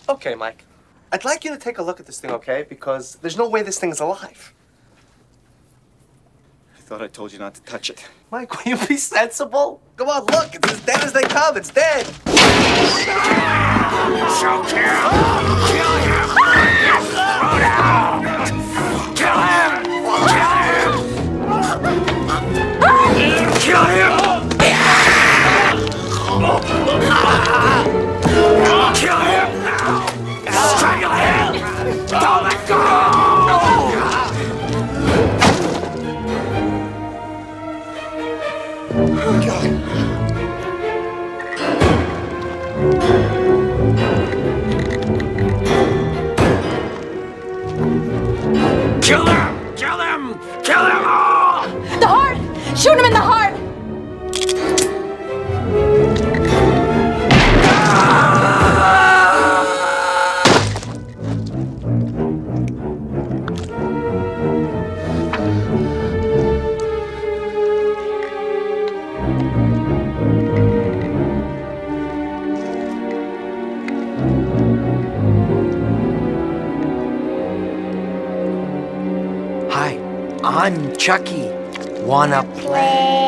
Okay, Mike. I'd like you to take a look at this thing, okay? Because there's no way this thing's alive. I thought I told you not to touch it. Mike, will you be sensible? Come on, look. It's as dead as they come. It's dead. So kill him! Throw down! Kill him! Kill him! Kill him now! Strangle him! Don't let go! Kill them! Kill them! Kill them all! The heart! Shoot him in the heart! Hi, I'm Chucky. Wanna play?